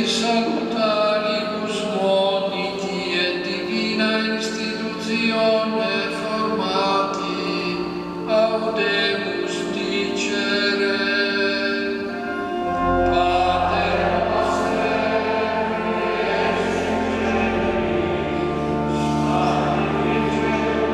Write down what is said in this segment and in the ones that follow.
salutaribus moniti et divina institutione formati, audemus dicere. Pater noster, qui es in celis, sanctificetur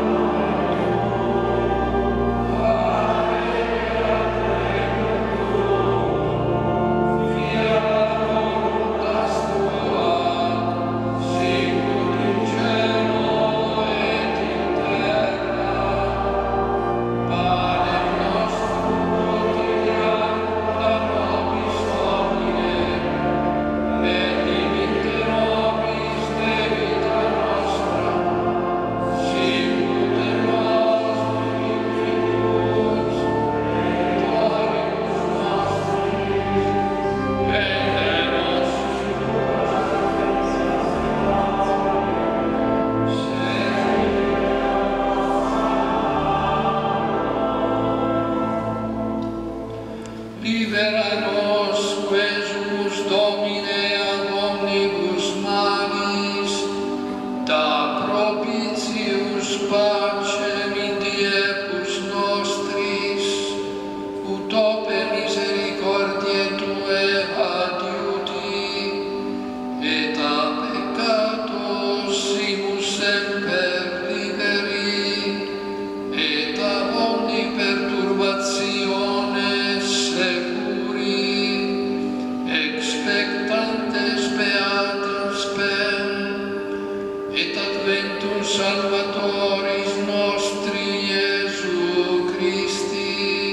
libera nos, quesumus Domine ad omnibus malis, da propitius pacem in diebus nostris, ut ope misericordiae Tue adiuti, et a peccatos simus semper liberi, et ab omni perturbatione securi, expectantes beatam spem, et adventum Salvatoris nostri Iesu Christi.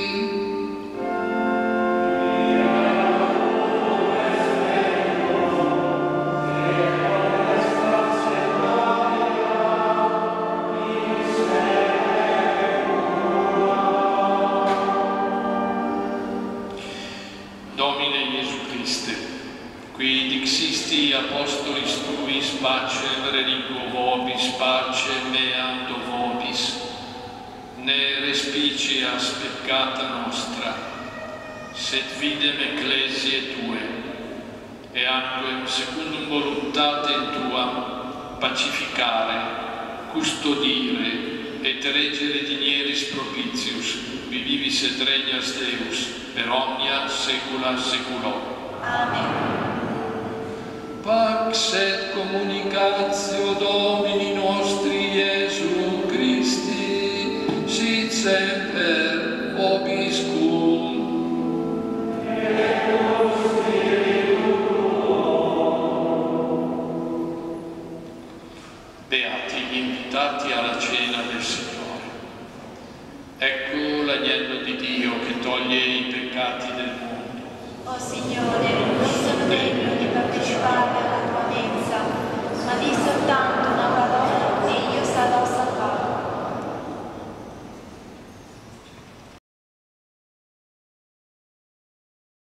Domine Iesu Christe, qui dixisti apostolis Tuis pacem reliquo vobis, pacem meam do vobis, ne respicias peccata nostra, sed videm ecclesiae Tue, e anquem secundum voluntatem Tuam pacificare, custodire, et reggere dinieris propitius, qui vivis et regnas Deus, per omnia saecula saeculorum. Amen. Pax et communicatio Domini nostri Iesu Christi, sit semper vobiscum. Beati gli invitati alla cena del Signore. Ecco l'agnello di Dio che toglie i peccati del mondo. O Signore,